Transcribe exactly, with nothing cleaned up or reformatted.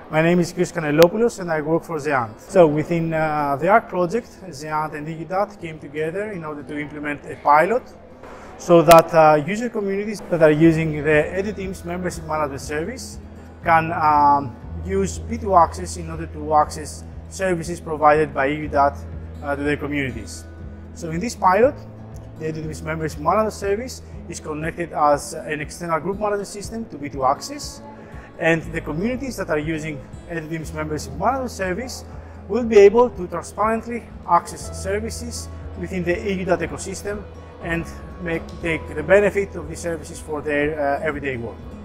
My name is Christos Kanellopoulos and I work for GÉANT. So within uh, the ARC project, GÉANT and EUDAT came together in order to implement a pilot so that uh, user communities that are using the EduTeams membership management service can um, use B two access in order to access services provided by EUDAT uh, to their communities. So in this pilot, the EduTeams membership management service is connected as an external group management system to B two access, and the communities that are using EduTeams membership management service will be able to transparently access services within the EUDAT ecosystem and make, take the benefit of these services for their uh, everyday work.